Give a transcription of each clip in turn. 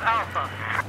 Alpha.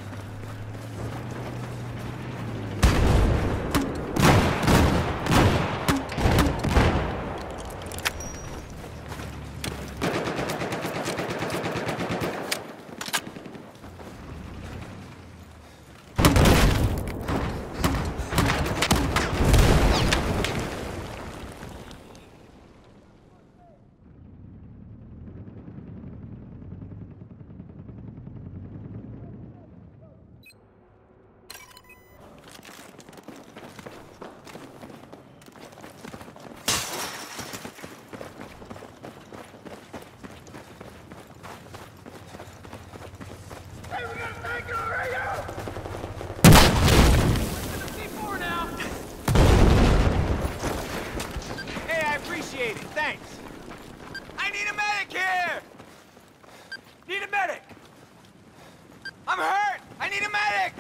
Thanks. I need a medic here! Need a medic! I'm hurt! I need a medic!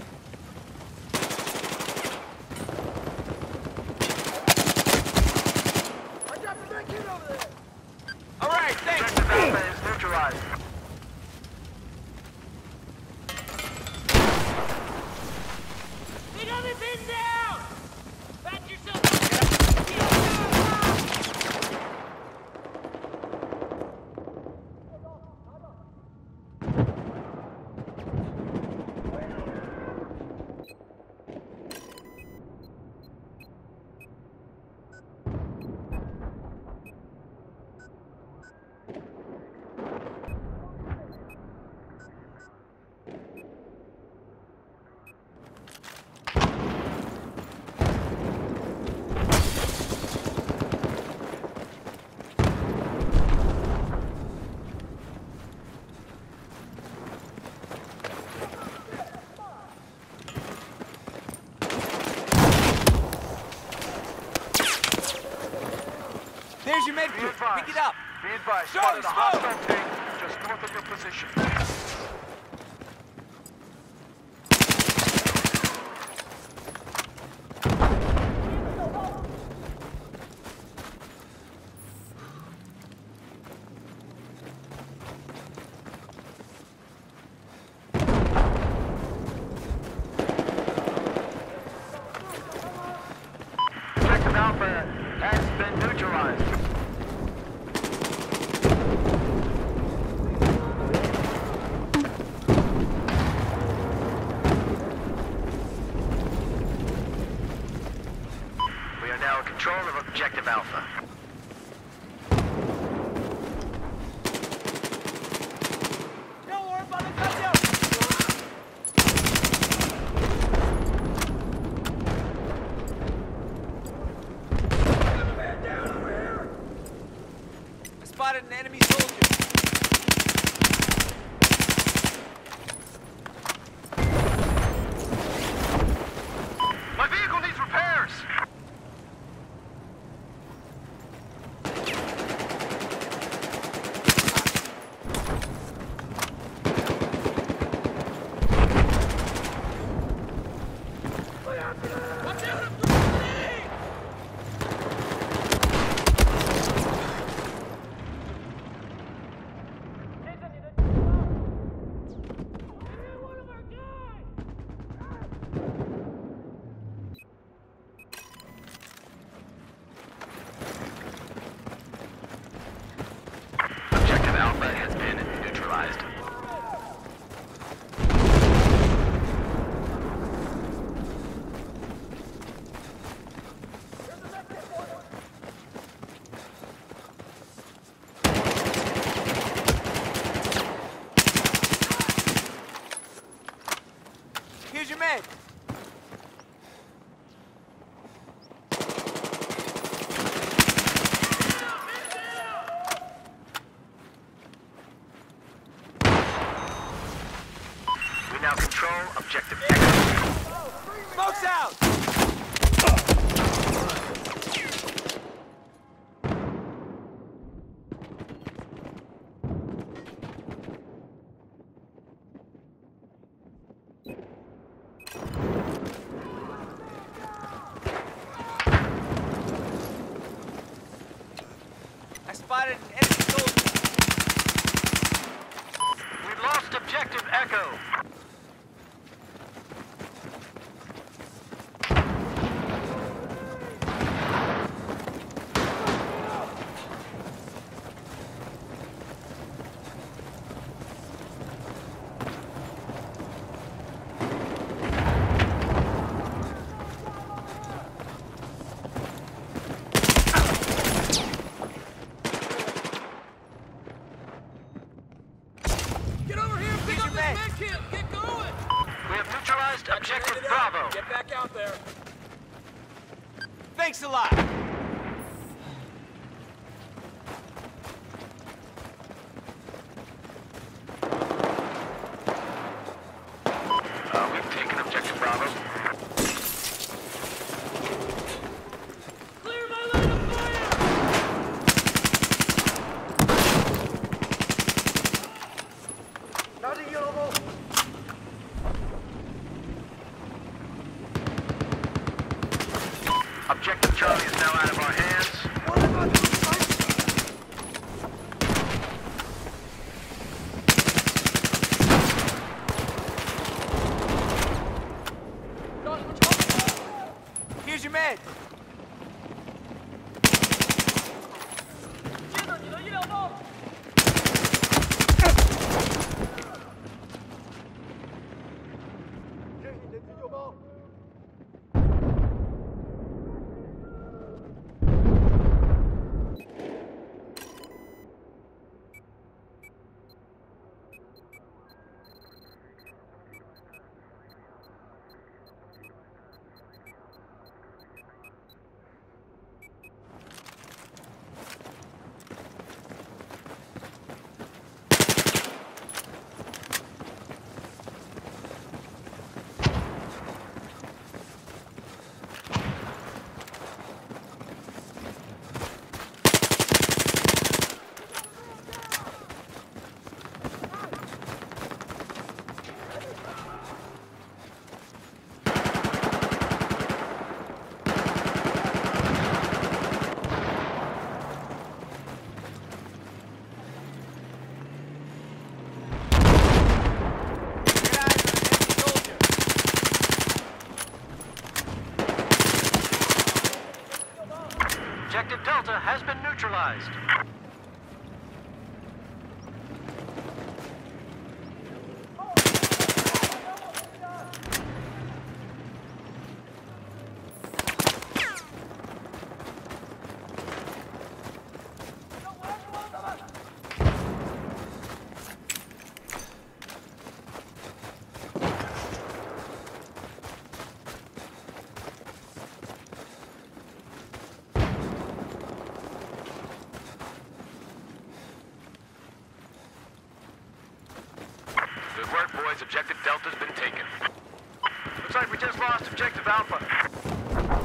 I dropped a med kit over there! Alright, thanks! Objective Alpha is neutralized. They got me pinned down! Back yourself! There's your med kit. Pick it up. Be advised. Go, Spotted a smoke! hostile tank just north of your position. Objective Alpha has been neutralized. We are now in control of Objective Alpha. Don't worry about it, cut you! I spotted an enemy soldier. My vehicle needs repairs! Objective Alpha has been neutralized. Here's your med. We now control Objective Echo. Smoke's out! I spotted an enemy soldier. We lost Objective Echo. medkit! Get going! We have neutralized objective Bravo. Get back out there. Thanks a lot. We've taken objective Bravo. Clear my line of fire! Objective Charlie is now out of our hands. Here's your med. 接着你的医疗包。 Objective Delta has been neutralized. Good work, boys. Objective Delta's been taken. Looks like we just lost Objective Alpha.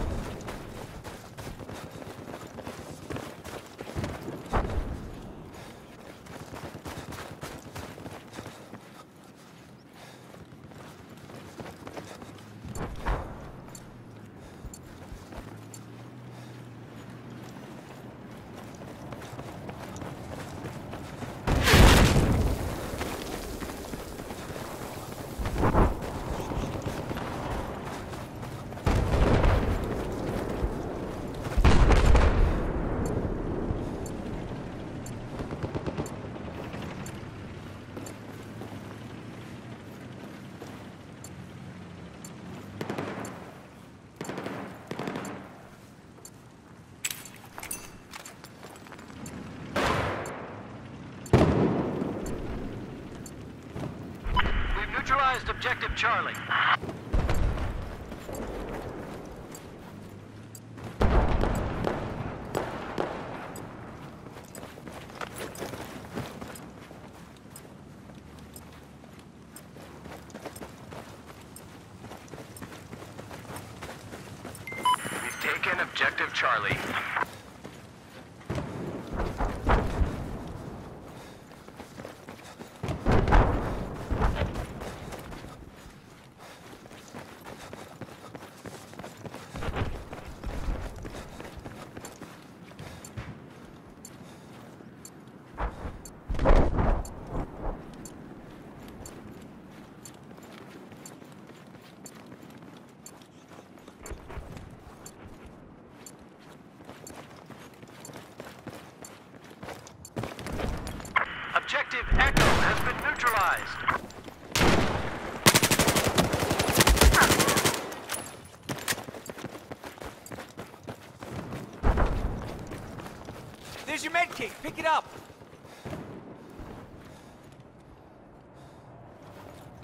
Neutralized Objective Charlie. We've taken Objective Charlie. Objective Echo has been neutralized. There's your med kit. Pick it up.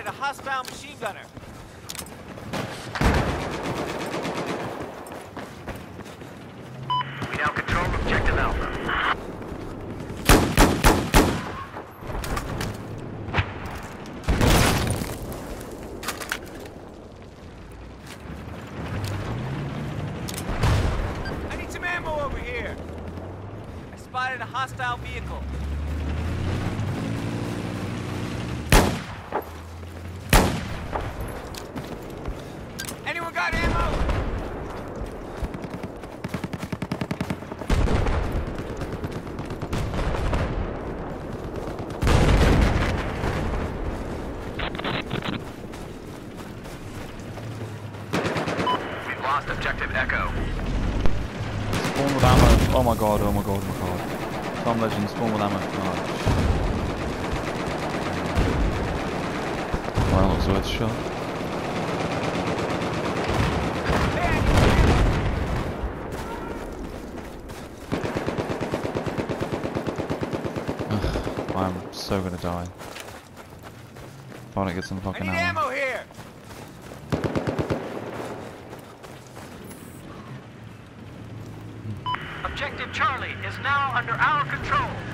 spotted a hostile machine gunner. We now control objective Alpha. I need some ammo over here. I spotted a hostile vehicle. Anyone got ammo? We've lost objective Echo. Spawn with ammo. Oh my god, oh my god, oh my god. Tom Legend, spawn with ammo. Oh. Well, looks worth a shot. Ugh, I'm so gonna die. I wanna get some I fucking need ammo. ammo here. Objective Charlie is now under our control.